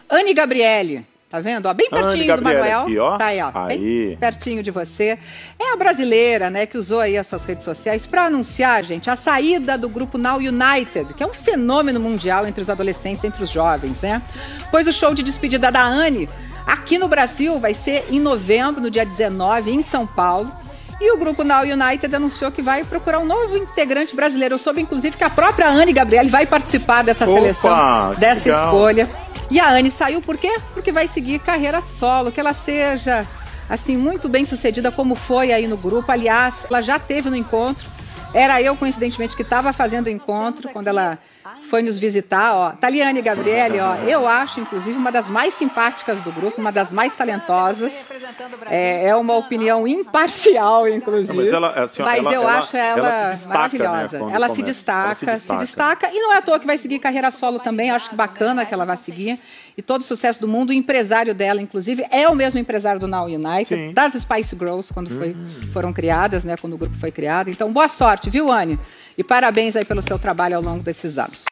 Anne Gabriele. Tá vendo? Ó, bem pertinho do Manuel. Aqui, ó. Tá aí, ó. Aí. Bem pertinho de você. É a brasileira, né, que usou aí as suas redes sociais para anunciar, gente, a saída do grupo Now United, que é um fenômeno mundial entre os adolescentes, entre os jovens, né? Pois o show de despedida da Anne aqui no Brasil vai ser em novembro, no dia 19, em São Paulo. E o grupo Now United anunciou que vai procurar um novo integrante brasileiro. Eu soube, inclusive, que a própria Anne Gabriele vai participar dessa seleção, dessa escolha. E a Anne saiu por quê? Porque vai seguir carreira solo, que ela seja, assim, muito bem sucedida como foi aí no grupo. Aliás, ela já teve no encontro. Era eu, coincidentemente, que estava fazendo o encontro quando ela foi nos visitar, ó. Taliane Gabriele, ó, eu acho, inclusive, uma das mais simpáticas do grupo, uma das mais talentosas. É uma opinião imparcial, inclusive. Mas eu acho ela maravilhosa. Né, ela se destaca. E não é à toa que vai seguir carreira solo também. Eu acho bacana que ela vai seguir. E todo o sucesso do mundo. O empresário dela, inclusive, é o mesmo empresário do Now United, sim, das Spice Girls, quando foram criadas, né, quando o grupo foi criado. Então, boa sorte, viu, Anne? E parabéns aí pelo seu trabalho ao longo desses anos.